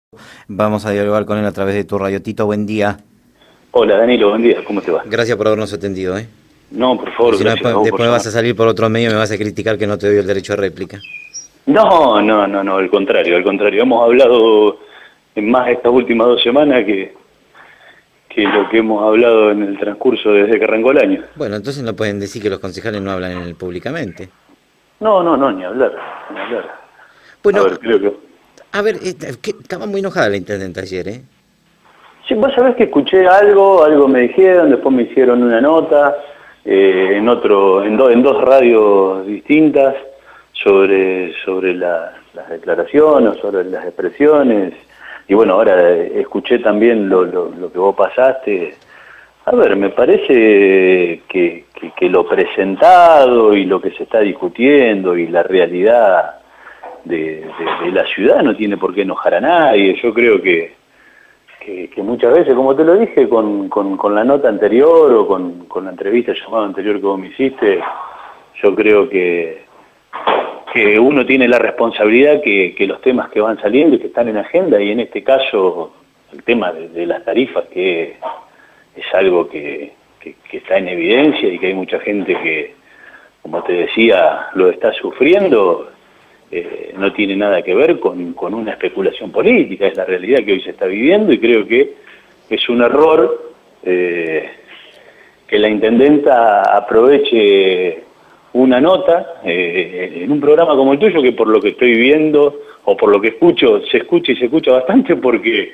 Vamos a dialogar con él a través de tu radio. Tito, buen día. Hola Danilo, buen día, ¿cómo te va? Gracias por habernos atendido, ¿eh? No, por favor, Si no, gracias a vos por después llamar. vas a salir por otro medio y me vas a criticar que no te doy el derecho a réplica. No, al contrario, al contrario. Hemos hablado en más estas últimas 2 semanas que lo que hemos hablado en el transcurso desde que arrancó el año. Bueno, entonces no pueden decir que los concejales no hablan en él públicamente. No, ni hablar, ni hablar. Bueno, A ver, creo que... a ver, estaba muy enojada la intendente ayer, ¿eh? Sí, vos sabés que escuché algo me dijeron, después me hicieron una nota en dos radios distintas sobre las declaraciones, sobre las expresiones, y bueno, ahora escuché también lo que vos pasaste. A ver, me parece que lo presentado y lo que se está discutiendo y la realidad de la ciudad no tiene por qué enojar a nadie. Yo creo que muchas veces, como te lo dije, con la nota anterior o con la entrevista llamada anterior que vos me hiciste, yo creo que uno tiene la responsabilidad que los temas que van saliendo y que están en agenda, y en este caso el tema de las tarifas, que es algo que está en evidencia y que hay mucha gente que, como te decía, lo está sufriendo. No tiene nada que ver con una especulación política, es la realidad que hoy se está viviendo, y creo que es un error que la intendenta aproveche una nota en un programa como el tuyo, que por lo que estoy viendo o por lo que escucho, se escucha bastante, porque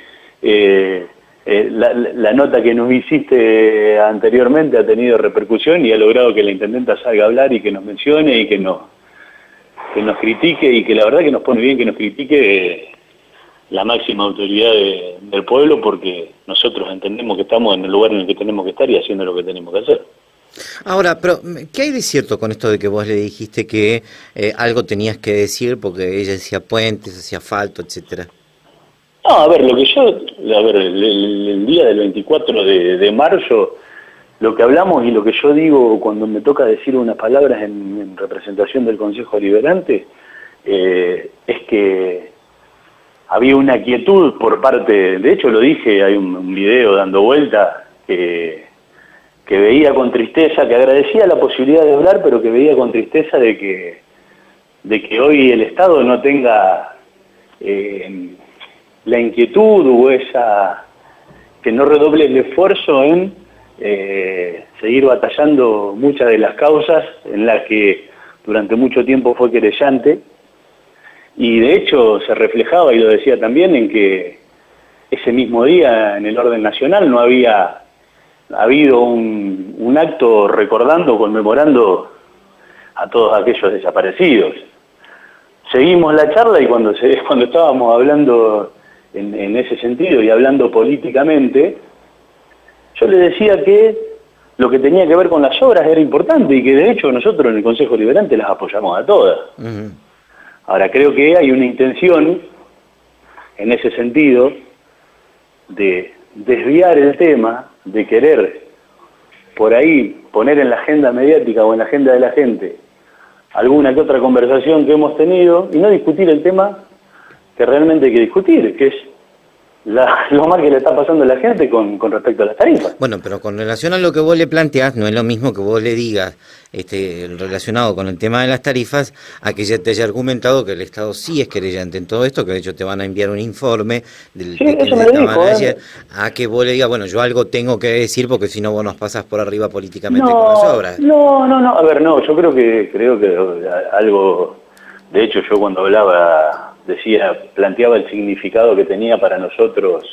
la nota que nos hiciste anteriormente ha tenido repercusión y ha logrado que la intendenta salga a hablar y que nos mencione y que nos critique, y que la verdad que nos pone bien que nos critique la máxima autoridad del pueblo, porque nosotros entendemos que estamos en el lugar en el que tenemos que estar y haciendo lo que tenemos que hacer. Ahora, pero ¿qué hay de cierto con esto de que vos le dijiste que algo tenías que decir porque ella hacía puentes, hacía asfalto, etcétera? No, a ver, el día del 24 de marzo, lo que hablamos y lo que yo digo cuando me toca decir unas palabras en representación del Consejo Deliberante, es que había una quietud por parte, de hecho lo dije, hay un video dando vuelta, que veía con tristeza, que agradecía la posibilidad de hablar, pero que veía con tristeza de que hoy el Estado no tenga la inquietud o que no redoble el esfuerzo en seguir batallando muchas de las causas en las que durante mucho tiempo fue querellante, y de hecho se reflejaba, y lo decía también, en que ese mismo día en el orden nacional no había habido un acto recordando, conmemorando a todos aquellos desaparecidos. Seguimos la charla, y cuando estábamos hablando en ese sentido y hablando políticamente, yo le decía que lo que tenía que ver con las obras era importante, y que de hecho nosotros en el Consejo Deliberante las apoyamos a todas. Uh-huh. Ahora, creo que hay una intención en ese sentido de desviar el tema, de querer por ahí poner en la agenda mediática o en la agenda de la gente alguna que otra conversación que hemos tenido, y no discutir el tema que realmente hay que discutir, que es lo mal que le está pasando a la gente con respecto a las tarifas. Bueno, pero con relación a lo que vos le planteás, no es lo mismo que vos le digas relacionado con el tema de las tarifas, a que ya te haya argumentado que el Estado sí es querellante en todo esto, que de hecho te van a enviar un informe de que necesitaban ayer, a que vos le digas, bueno, yo algo tengo que decir porque si no vos nos pasás por arriba políticamente con las obras. No, a ver, no, yo creo que algo, de hecho yo cuando hablaba planteaba el significado que tenía para nosotros,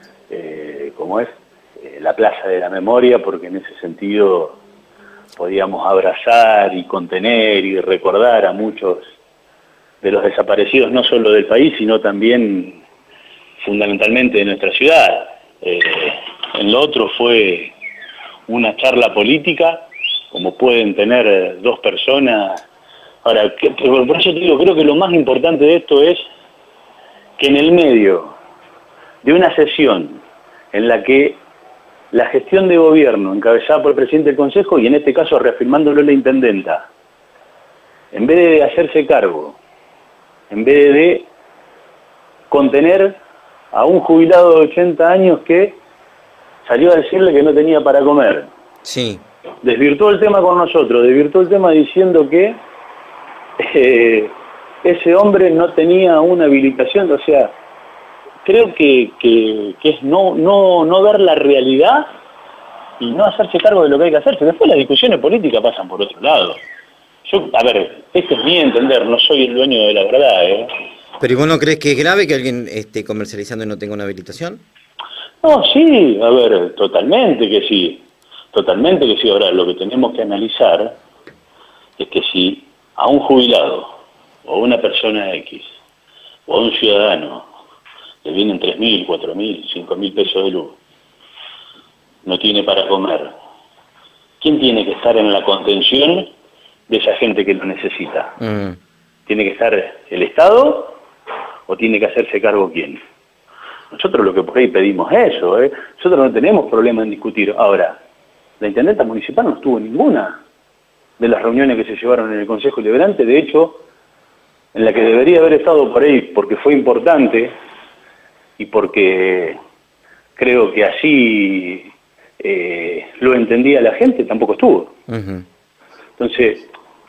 la Plaza de la Memoria, porque en ese sentido podíamos abrazar y contener y recordar a muchos de los desaparecidos, no solo del país, sino también fundamentalmente de nuestra ciudad. En lo otro fue una charla política, como pueden tener dos personas. Ahora, por eso te digo, creo que lo más importante de esto es que en el medio de una sesión en la que la gestión de gobierno encabezada por el presidente del Consejo, y en este caso reafirmándolo la intendenta, en vez de hacerse cargo, en vez de contener a un jubilado de 80 años que salió a decirle que no tenía para comer. Sí. Desvirtuó el tema con nosotros, desvirtuó el tema diciendo que ese hombre no tenía una habilitación. O sea, creo que es no ver la realidad y no hacerse cargo de lo que hay que hacerse. Después las discusiones políticas pasan por otro lado. Yo, a ver, esto es mi entender, no soy el dueño de la verdad, ¿eh? ¿Pero y vos no crees que es grave que alguien esté comercializando y no tenga una habilitación? No, sí, a ver, totalmente que sí. Totalmente que sí. Ahora, lo que tenemos que analizar es que si a un jubilado, o a una persona X, o a un ciudadano, le vienen 3.000, 4.000, 5.000 pesos de luz, no tiene para comer, ¿quién tiene que estar en la contención de esa gente que lo necesita? ¿Tiene que estar el Estado o tiene que hacerse cargo quién? Nosotros lo que por ahí pedimos es eso, ¿eh? Nosotros no tenemos problema en discutir. Ahora, la intendenta municipal no estuvo en ninguna de las reuniones que se llevaron en el Consejo Deliberante. De hecho, en la que debería haber estado por ahí porque fue importante y porque creo que así lo entendía la gente, tampoco estuvo. Entonces,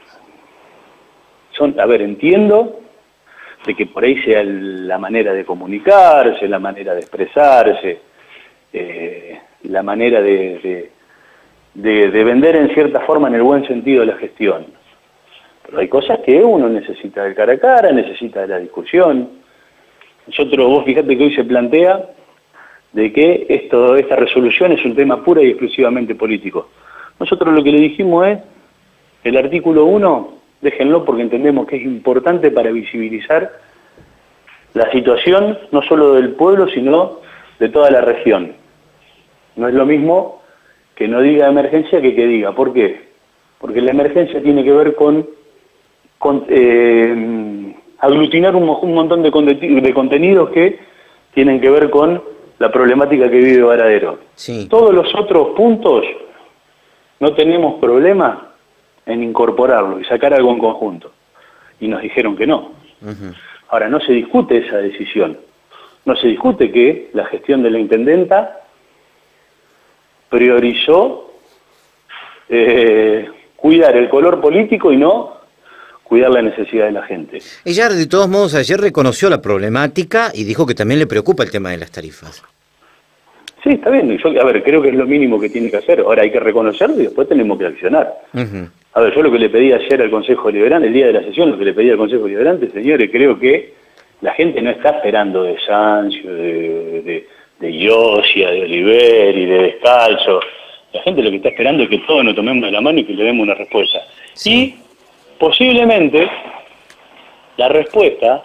a ver, entiendo de que por ahí sea la manera de comunicarse, la manera de expresarse, la manera de vender en cierta forma en el buen sentido de la gestión. Pero hay cosas que uno necesita de cara a cara, necesita de la discusión. Vos fíjate que hoy se plantea de que esta resolución es un tema pura y exclusivamente político. Nosotros lo que le dijimos es, el artículo 1, déjenlo porque entendemos que es importante para visibilizar la situación no solo del pueblo, sino de toda la región. No es lo mismo que no diga emergencia que diga. ¿Por qué? Porque la emergencia tiene que ver con aglutinar un montón de contenidos que tienen que ver con la problemática que vive Varadero. Sí. Todos los otros puntos no tenemos problema en incorporarlo y sacar algo en conjunto. Y nos dijeron que no. Ahora, no se discute esa decisión. No se discute que la gestión de la intendenta priorizó cuidar el color político y no cuidar la necesidad de la gente. Ella, de todos modos, ayer reconoció la problemática y dijo que también le preocupa el tema de las tarifas. Sí, está bien. Yo, a ver, creo que es lo mínimo que tiene que hacer. Ahora hay que reconocerlo y después tenemos que accionar. A ver, yo lo que le pedí ayer al Consejo Deliberante, el día de la sesión, lo que le pedí al Consejo Deliberante, señores, creo que la gente no está esperando de Sancio, de Iosia, de Oliveri, de Descalzo. La gente lo que está esperando es que todos nos tomemos de la mano y que le demos una respuesta. Sí. Y posiblemente la respuesta,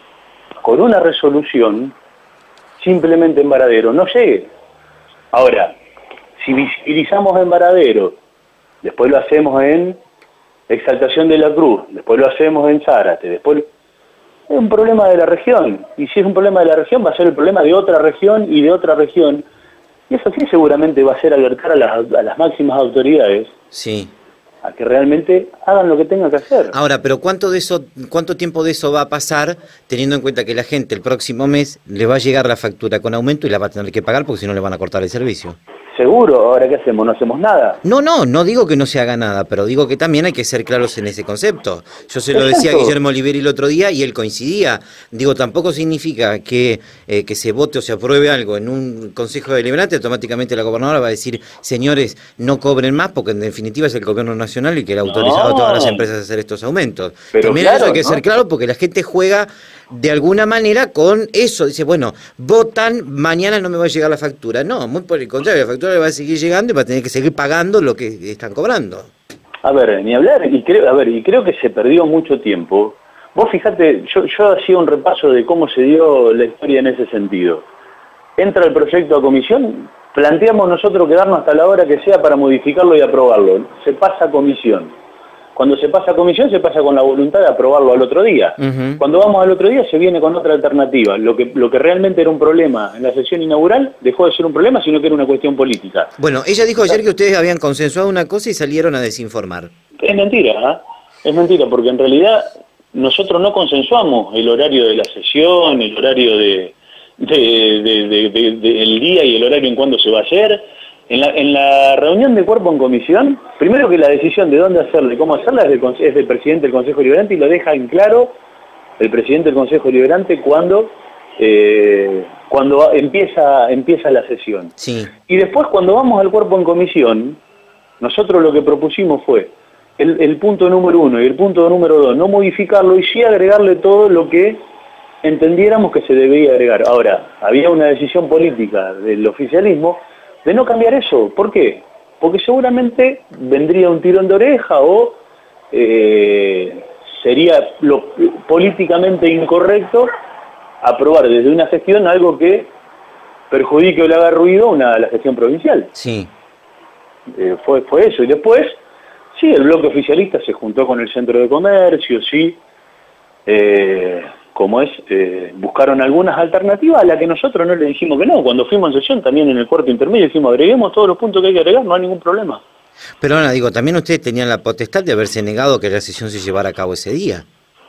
con una resolución, simplemente en Varadero, no llegue. Ahora, si visibilizamos en Varadero, después lo hacemos en Exaltación de la Cruz, después lo hacemos en Zárate, después es un problema de la región. Y si es un problema de la región, va a ser el problema de otra región y de otra región. Y eso sí seguramente va a ser alertar a las máximas autoridades. Sí. A que realmente hagan lo que tengan que hacer. Ahora, pero ¿cuánto tiempo de eso va a pasar teniendo en cuenta que la gente el próximo mes le va a llegar la factura con aumento y la va a tener que pagar porque si no le van a cortar el servicio? Seguro. Ahora, ¿qué hacemos? ¿No hacemos nada? No digo que no se haga nada, pero digo que también hay que ser claros en ese concepto. Yo se lo decía a Guillermo Oliveri el otro día y él coincidía. Digo, tampoco significa que se vote o se apruebe algo en un Consejo Deliberante, automáticamente la gobernadora va a decir, señores, no cobren más, porque en definitiva es el gobierno nacional y que le ha autorizado a todas las empresas a hacer estos aumentos. Pero también claro, eso hay que ser claro porque la gente juega de alguna manera con eso. Dice, bueno, votan, mañana no me va a llegar la factura. No, muy por el contrario, la factura le va a seguir llegando y va a tener que seguir pagando lo que están cobrando. A ver, ni hablar, y creo que se perdió mucho tiempo. Vos fijate, yo hacía un repaso de cómo se dio la historia en ese sentido. Entra el proyecto a comisión, planteamos nosotros quedarnos hasta la hora que sea para modificarlo y aprobarlo. Se pasa a comisión. Cuando se pasa a comisión, se pasa con la voluntad de aprobarlo al otro día. Cuando vamos al otro día, se viene con otra alternativa. Lo que realmente era un problema en la sesión inaugural, dejó de ser un problema, sino que era una cuestión política. Bueno, ella dijo ayer que ustedes habían consensuado una cosa y salieron a desinformar. Es mentira, ¿eh? Es mentira, porque en realidad nosotros no consensuamos el horario de la sesión, el horario de el día y el horario en cuándo se va a hacer. En la reunión de cuerpo en comisión, primero que la decisión de dónde hacerla y cómo hacerla es del presidente del Consejo Deliberante, y lo deja en claro el presidente del Consejo Deliberante cuando empieza la sesión. Sí. Y después, cuando vamos al cuerpo en comisión, nosotros lo que propusimos fue el punto número 1 y el punto número 2, no modificarlo y sí agregarle todo lo que entendiéramos que se debía agregar. Ahora, había una decisión política del oficialismo de no cambiar eso. ¿Por qué? Porque seguramente vendría un tirón de oreja o sería lo políticamente incorrecto aprobar desde una gestión algo que perjudique o le haga ruido a la gestión provincial. Sí. Fue eso. Y después, sí, el bloque oficialista se juntó con el Centro de Comercio, sí, buscaron algunas alternativas a las que nosotros no le dijimos que no. Cuando fuimos en sesión, también en el cuarto intermedio, dijimos, agreguemos todos los puntos que hay que agregar, no hay ningún problema. Pero ahora digo, también ustedes tenían la potestad de haberse negado que la sesión se llevara a cabo ese día.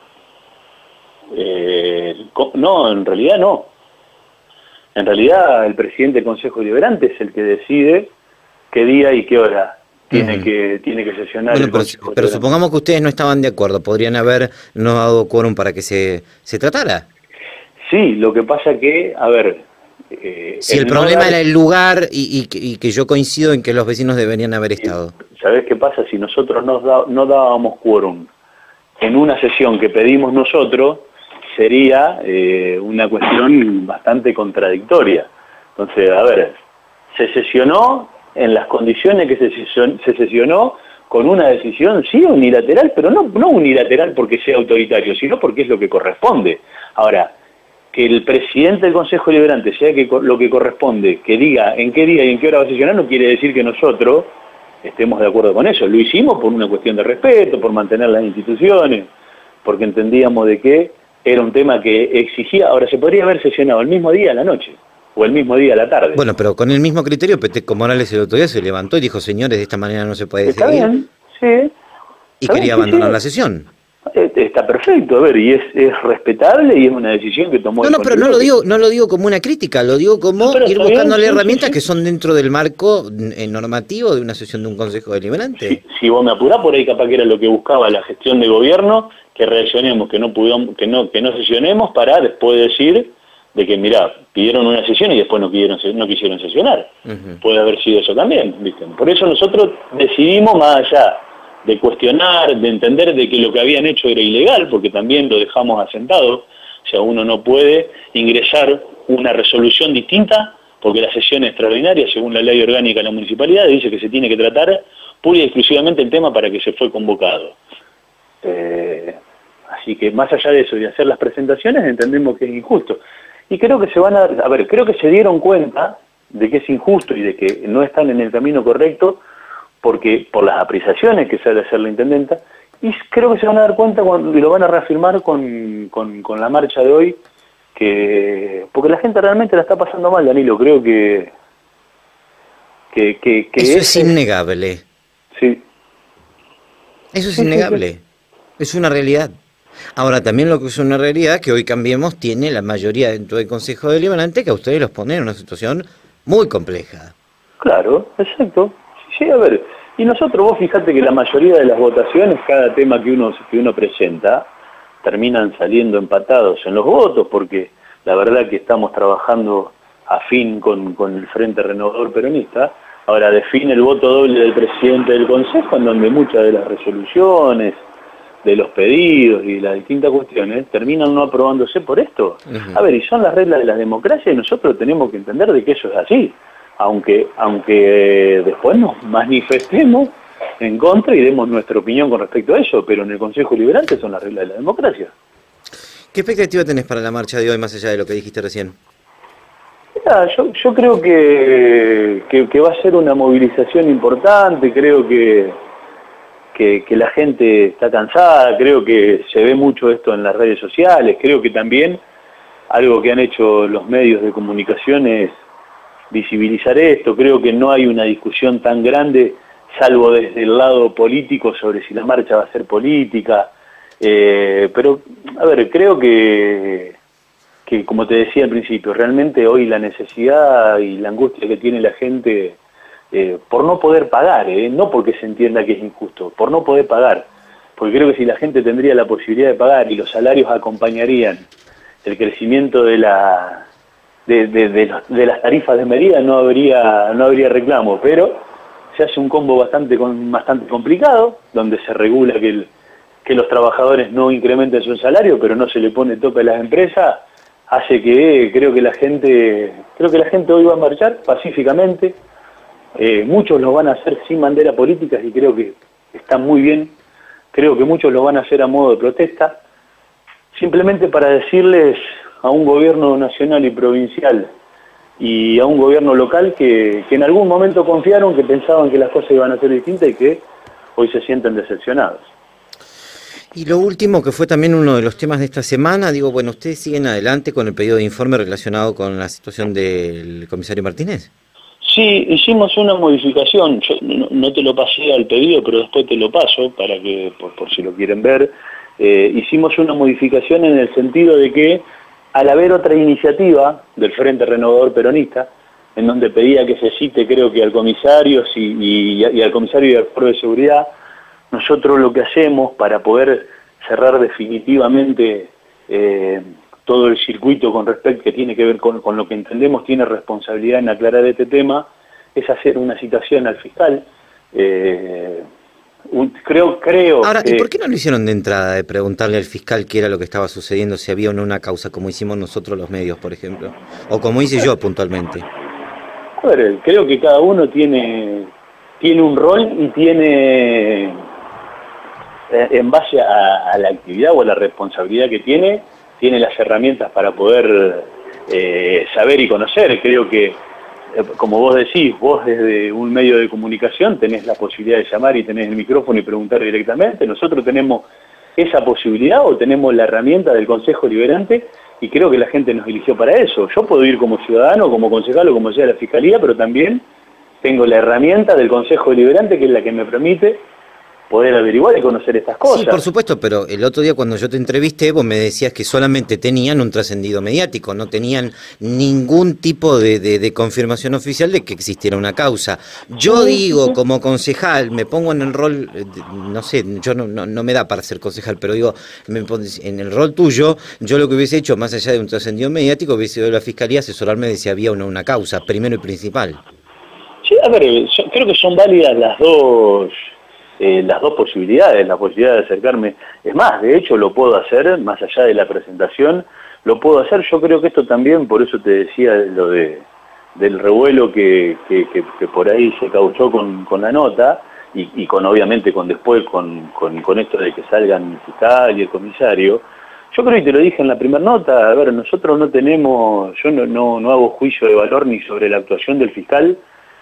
No, en realidad no. En realidad el presidente del Consejo Deliberante es el que decide qué día y qué hora tiene que sesionar. Bueno, pero supongamos que ustedes no estaban de acuerdo, ¿podrían haber no dado quórum para que se tratara? Sí, lo que pasa que, a ver... si el problema era el lugar y que yo coincido en que los vecinos deberían haber estado. ¿Sabés qué pasa? Si nosotros no dábamos quórum en una sesión que pedimos nosotros, sería una cuestión bastante contradictoria. Entonces, a ver, se sesionó en las condiciones que se sesionó, con una decisión, sí, unilateral, pero no unilateral porque sea autoritario, sino porque es lo que corresponde. Ahora, que el presidente del Consejo Deliberante sea lo que corresponde, que diga en qué día y en qué hora va a sesionar, no quiere decir que nosotros estemos de acuerdo con eso. Lo hicimos por una cuestión de respeto, por mantener las instituciones, porque entendíamos de que era un tema que exigía. Ahora, se podría haber sesionado el mismo día a la noche, o el mismo día a la tarde. Bueno, pero con el mismo criterio, Peteco Morales el otro día se levantó y dijo, señores, de esta manera no se puede Está seguir. Bien, sí. Y quería abandonar la sesión. Está perfecto, a ver, y es respetable y es una decisión que tomó el pero no lo digo como una crítica, lo digo como ir buscándole herramientas que son dentro del marco normativo de una sesión de un Consejo Deliberante. Si vos me apurás, por ahí capaz que era lo que buscaba la gestión de gobierno, que reaccionemos, que no sesionemos, para después decir de que, mirá, pidieron una sesión y después no quisieron sesionar. Puede haber sido eso también, ¿viste? Por eso nosotros decidimos, más allá de cuestionar, de entender de que lo que habían hecho era ilegal, porque también lo dejamos asentado, o sea, uno no puede ingresar una resolución distinta, porque la sesión extraordinaria, según la ley orgánica de la municipalidad, dice que se tiene que tratar pura y exclusivamente el tema para que se fue convocado. Así que más allá de eso y de hacer las presentaciones, entendemos que es injusto. Y creo que creo que se dieron cuenta de que es injusto y de que no están en el camino correcto, porque por las apreciaciones que sale a hacer la intendenta, y creo que se van a dar cuenta y lo van a reafirmar con la marcha de hoy, porque la gente realmente la está pasando mal, Danilo. Creo que eso es innegable. Sí. Eso es innegable. Es una realidad. Ahora, también lo que es una realidad, que hoy Cambiemos tiene la mayoría dentro del Consejo Deliberante, que a ustedes los pone en una situación muy compleja. Claro, exacto. Sí, a ver, y nosotros, vos fijate que la mayoría de las votaciones, cada tema que uno presenta, terminan saliendo empatados en los votos, porque la verdad que estamos trabajando afín con el Frente Renovador Peronista. Ahora define el voto doble del presidente del Consejo, en donde muchas de las resoluciones, de los pedidos y las distintas cuestiones terminan no aprobándose por esto. A ver, y son las reglas de la democracia y nosotros tenemos que entender de que eso es así. Aunque después nos manifestemos en contra y demos nuestra opinión con respecto a eso, pero en el Consejo Deliberante son las reglas de la democracia. ¿Qué expectativa tenés para la marcha de hoy, más allá de lo que dijiste recién? Mira, yo creo que va a ser una movilización importante, creo que la gente está cansada, creo que se ve mucho esto en las redes sociales, creo que también algo que han hecho los medios de comunicación es visibilizar esto. Creo que no hay una discusión tan grande, salvo desde el lado político, sobre si la marcha va a ser política, pero, a ver, creo que que, como te decía al principio, realmente hoy la necesidad y la angustia que tiene la gente por no poder pagar, no porque se entienda que es injusto, por no poder pagar, porque creo que si la gente tendría la posibilidad de pagar y los salarios acompañarían el crecimiento de las tarifas de medida, no habría reclamo, pero se hace un combo bastante complicado, donde se regula que los trabajadores no incrementen su salario, pero no se le pone tope a las empresas, hace que creo que la gente hoy va a marchar pacíficamente. Muchos lo van a hacer sin bandera políticas y creo que está muy bien. Creo que muchos lo van a hacer a modo de protesta, simplemente para decirles a un gobierno nacional y provincial y a un gobierno local que en algún momento confiaron, que pensaban que las cosas iban a ser distintas y que hoy se sienten decepcionados. Y lo último, que fue también uno de los temas de esta semana, digo, bueno, ¿ustedes siguen adelante con el pedido de informe relacionado con la situación del comisario Martínez? Sí, hicimos una modificación. Yo no te lo pasé al pedido, pero después te lo paso para que, por si lo quieren ver. Hicimos una modificación en el sentido de que, al haber otra iniciativa del Frente Renovador Peronista, en donde pedía que se cite, creo que al comisario y al comisario del Cuerpo de Seguridad, nosotros lo que hacemos para poder cerrar definitivamente todo el circuito con respecto que tiene que ver con lo que entendemos tiene responsabilidad en aclarar este tema, es hacer una citación al fiscal. Creo. Ahora, ¿y por qué no lo hicieron de entrada, de preguntarle al fiscal qué era lo que estaba sucediendo, si había o no una causa, como hicimos nosotros los medios, por ejemplo? O como hice yo puntualmente. A ver, creo que cada uno tiene un rol y tiene, en base a la actividad o a la responsabilidad que tiene las herramientas para poder saber y conocer. Creo que, como vos decís, vos desde un medio de comunicación tenés la posibilidad de llamar y tenés el micrófono y preguntar directamente. Nosotros tenemos esa posibilidad o tenemos la herramienta del Consejo Liberante y creo que la gente nos eligió para eso. Yo puedo ir como ciudadano, como concejal o como sea la Fiscalía, pero también tengo la herramienta del Consejo Deliberante, que es la que me permite poder averiguar y conocer estas cosas. Sí, por supuesto, pero el otro día cuando yo te entrevisté, vos me decías que solamente tenían un trascendido mediático, no tenían ningún tipo de confirmación oficial de que existiera una causa. Yo digo, como concejal, me pongo en el rol, no sé, yo no me da para ser concejal, pero digo, en el rol tuyo, yo lo que hubiese hecho, más allá de un trascendido mediático, hubiese ido a la Fiscalía a asesorarme de si había o no una causa, primero y principal. Sí, a ver, creo que son válidas las dos posibilidades, la posibilidad de acercarme. Es más, de hecho lo puedo hacer, más allá de la presentación, lo puedo hacer. Yo creo que esto también, por eso te decía lo del revuelo que por ahí se causó con la nota, y obviamente después con esto de que salgan el fiscal y el comisario. Yo creo, y te lo dije en la primera nota, a ver, nosotros no tenemos, yo no hago juicio de valor ni sobre la actuación del fiscal,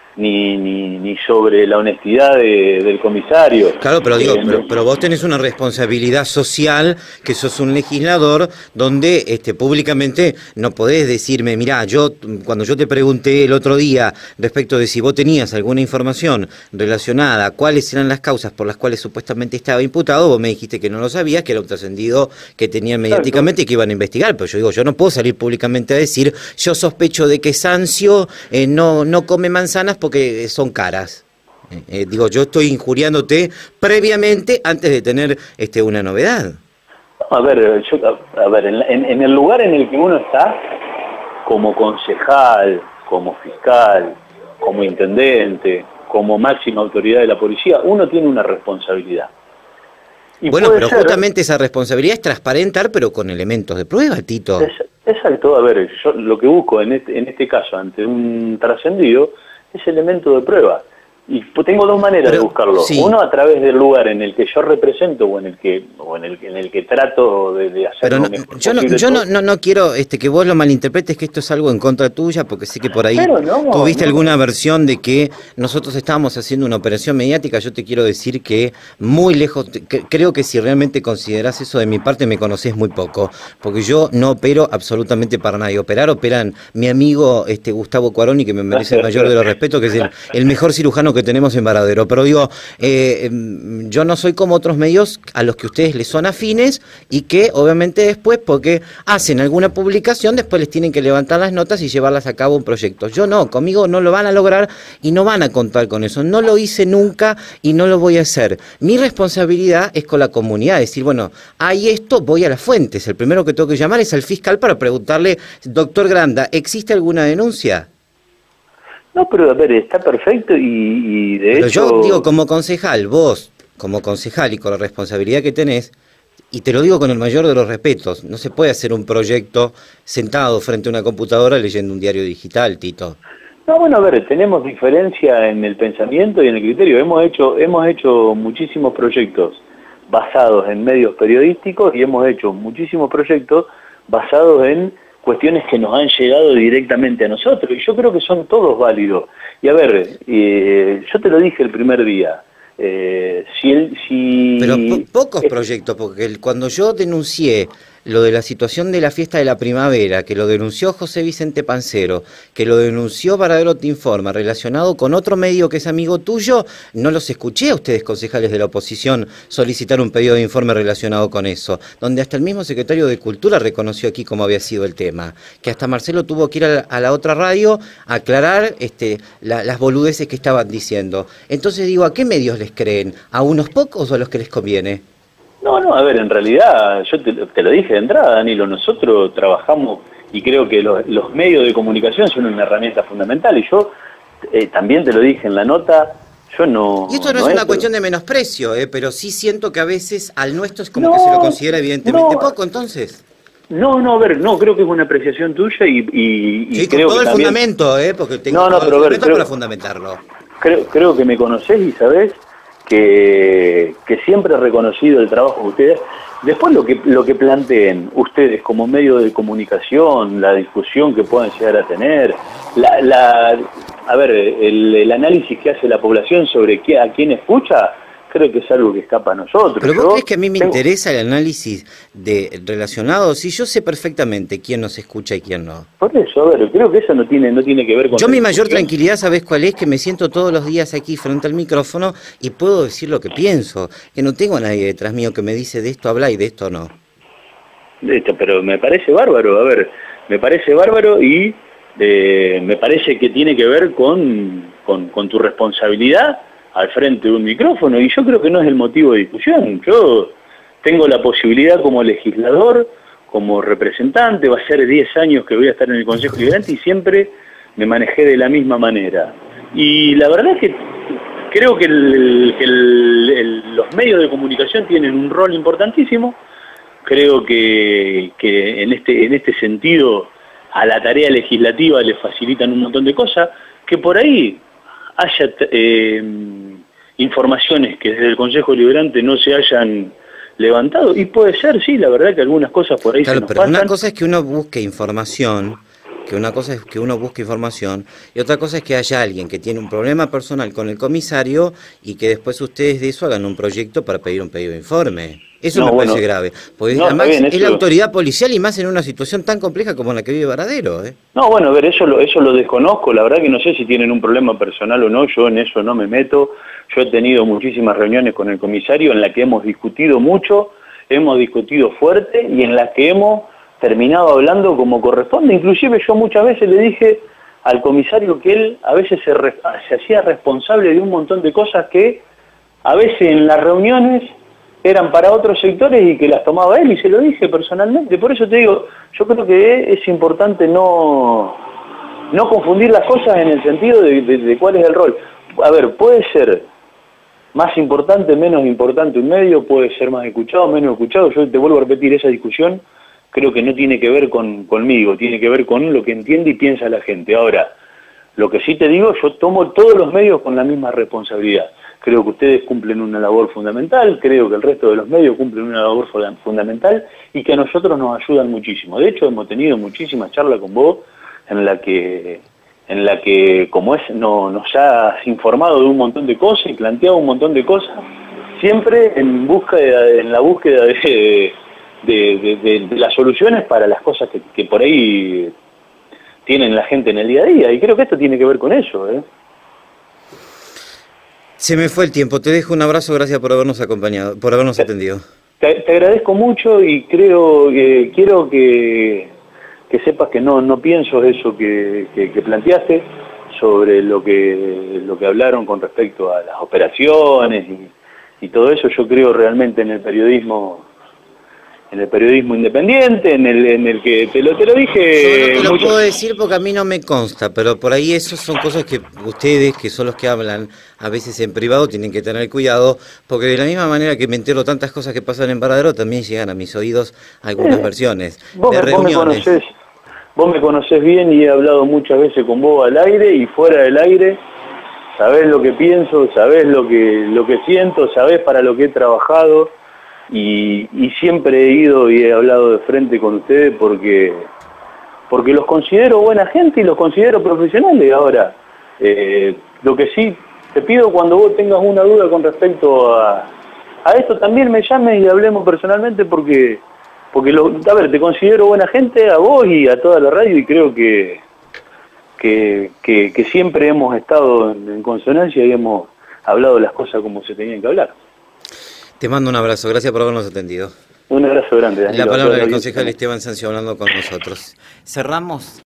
ni sobre la honestidad del comisario. Claro, pero digo, pero vos tenés una responsabilidad social, que sos un legislador, donde públicamente no podés decirme, mirá, cuando yo te pregunté el otro día respecto de si vos tenías alguna información relacionada a cuáles eran las causas por las cuales supuestamente estaba imputado, vos me dijiste que no lo sabías, que era un trascendido que tenían mediáticamente y que iban a investigar, pero yo digo, yo no puedo salir públicamente a decir, yo sospecho de que Sancio no come manzanas porque son caras. Digo, yo estoy injuriándote previamente antes de tener una novedad. A ver, en el lugar en el que uno está, como concejal, como fiscal, como intendente, como máxima autoridad de la policía, uno tiene una responsabilidad. Y bueno, pero justamente esa responsabilidad es transparentar, pero con elementos de prueba, Tito. Exacto, a ver, yo lo que busco en este caso, ante un trascendido, es elemento de prueba. Y tengo dos maneras de buscarlo. Sí. Uno, a través del lugar en el que yo represento o en el que trato de hacer. Pero yo no quiero que vos lo malinterpretes, que esto es algo en contra tuya, porque sé que por ahí tuviste alguna versión de que nosotros estábamos haciendo una operación mediática. Yo te quiero decir que muy lejos, creo que si realmente considerás eso de mi parte, me conocés muy poco, porque yo no opero absolutamente para nadie. Operan mi amigo Gustavo Cuaroni, que me merece el mayor de los respetos, que es el mejor cirujano que que tenemos en Varadero, pero digo, yo no soy como otros medios a los que ustedes les son afines y que obviamente después, porque hacen alguna publicación, después les tienen que levantar las notas y llevarlas a cabo un proyecto. Yo no, conmigo no lo van a lograr y no van a contar con eso. No lo hice nunca y no lo voy a hacer. Mi responsabilidad es con la comunidad, decir, bueno, hay esto, voy a las fuentes. El primero que tengo que llamar es al fiscal para preguntarle, doctor Granda, ¿existe alguna denuncia? No, pero a ver, está perfecto y de Pero hecho... yo digo, como concejal, vos, como concejal y con la responsabilidad que tenés, y te lo digo con el mayor de los respetos, no se puede hacer un proyecto sentado frente a una computadora leyendo un diario digital, Tito. No, bueno, a ver, tenemos diferencia en el pensamiento y en el criterio. Hemos hecho muchísimos proyectos basados en medios periodísticos y hemos hecho muchísimos proyectos basados en cuestiones que nos han llegado directamente a nosotros, y yo creo que son todos válidos. Y a ver, yo te lo dije el primer día, Pero pocos proyectos, porque cuando yo denuncié lo de la situación de la fiesta de la primavera, que lo denunció José Vicente Pancero, que lo denunció Varadero Te Informa, relacionado con otro medio que es amigo tuyo, no los escuché a ustedes, concejales de la oposición, solicitar un pedido de informe relacionado con eso, donde hasta el mismo secretario de Cultura reconoció aquí cómo había sido el tema, que hasta Marcelo tuvo que ir a la otra radio a aclarar las boludeces que estaban diciendo. Entonces digo, ¿a qué medios les creen? ¿A unos pocos o a los que les conviene? No, a ver, en realidad, yo te lo dije de entrada, Danilo, nosotros trabajamos y creo que los medios de comunicación son una herramienta fundamental, y yo también te lo dije en la nota, yo no... Y esto no es una cuestión de menosprecio, pero sí siento que a veces al nuestro es como que se lo considera evidentemente poco, entonces... No, a ver, no, creo que es una apreciación tuya y sí, creo con todo que el también... fundamento, porque tengo todo el fundamento para fundamentarlo. Creo que me conocés y sabés que siempre he reconocido el trabajo de ustedes. Después lo que planteen ustedes como medio de comunicación, la discusión que puedan llegar a tener, a ver, el análisis que hace la población sobre a quién escucha, creo que es algo que escapa a nosotros. ¿Pero vos crees que a mí me interesa el análisis relacionado? Si yo sé perfectamente quién nos escucha y quién no. Por eso, a ver, creo que eso no tiene que ver con... Yo mi mayor tranquilidad, ¿sabés cuál es? Que me siento todos los días aquí frente al micrófono y puedo decir lo que pienso. Que no tengo a nadie detrás mío que me dice de esto habla y de esto no. Pero me parece bárbaro, a ver, me parece bárbaro y me parece que tiene que ver con tu responsabilidad al frente de un micrófono, y yo creo que no es el motivo de discusión. Yo tengo la posibilidad como legislador, como representante, va a ser 10 años que voy a estar en el Consejo Deliberante y siempre me manejé de la misma manera. Y la verdad es que creo que los medios de comunicación tienen un rol importantísimo. Creo que en este sentido a la tarea legislativa le facilitan un montón de cosas, que por ahí haya informaciones que desde el Consejo Deliberante no se hayan levantado, y puede ser, sí, la verdad que algunas cosas por ahí se nos pero pasan. Una cosa es que uno busque información, y otra cosa es que haya alguien que tiene un problema personal con el comisario y que después ustedes de eso hagan un proyecto para pedir un pedido de informe. Eso me parece grave, porque además es la autoridad policial y más en una situación tan compleja como la que vive Varadero. No, bueno, a ver, eso lo desconozco, la verdad que no sé si tienen un problema personal o no, yo en eso no me meto. Yo he tenido muchísimas reuniones con el comisario en las que hemos discutido mucho, hemos discutido fuerte y en las que hemos terminado hablando como corresponde. Inclusive yo muchas veces le dije al comisario que él a veces se hacía responsable de un montón de cosas que a veces en las reuniones eran para otros sectores y que las tomaba él, y se lo dije personalmente. Por eso te digo, yo creo que es importante no confundir las cosas en el sentido de cuál es el rol. A ver, puede ser más importante, menos importante un medio, puede ser más escuchado, menos escuchado. Yo te vuelvo a repetir, esa discusión creo que no tiene que ver conmigo, tiene que ver con lo que entiende y piensa la gente. Ahora, lo que sí te digo, yo tomo todos los medios con la misma responsabilidad. Creo que ustedes cumplen una labor fundamental, creo que el resto de los medios cumplen una labor fundamental y que a nosotros nos ayudan muchísimo. De hecho, hemos tenido muchísimas charlas con vos en la que como nos has informado de un montón de cosas y planteado un montón de cosas, siempre en la búsqueda de las soluciones para las cosas que por ahí tienen la gente en el día a día. Y creo que esto tiene que ver con eso, Se me fue el tiempo, te dejo un abrazo, gracias por habernos acompañado, por habernos atendido. Te agradezco mucho y quiero que sepas que no pienso eso que planteaste sobre lo que hablaron con respecto a las operaciones y todo eso. Yo creo realmente en el periodismo independiente, en el que te lo dije. Yo no te lo puedo decir porque a mí no me consta, pero por ahí eso son cosas que ustedes, que son los que hablan a veces en privado, tienen que tener cuidado, porque de la misma manera que me entero tantas cosas que pasan en Varadero, también llegan a mis oídos algunas versiones de reuniones. Vos me conocés bien y he hablado muchas veces con vos al aire y fuera del aire. Sabés lo que pienso, sabés lo que siento, sabés para lo que he trabajado. Y siempre he ido y he hablado de frente con ustedes porque los considero buena gente y los considero profesionales. Ahora, lo que sí te pido, cuando vos tengas una duda con respecto a esto, también me llames y hablemos personalmente porque a ver, te considero buena gente a vos y a toda la radio, y creo que siempre hemos estado en consonancia y hemos hablado las cosas como se tenían que hablar. Te mando un abrazo, gracias por habernos atendido. Un abrazo grande, Danilo. La palabra del concejal Esteban Sancio hablando con nosotros. Cerramos.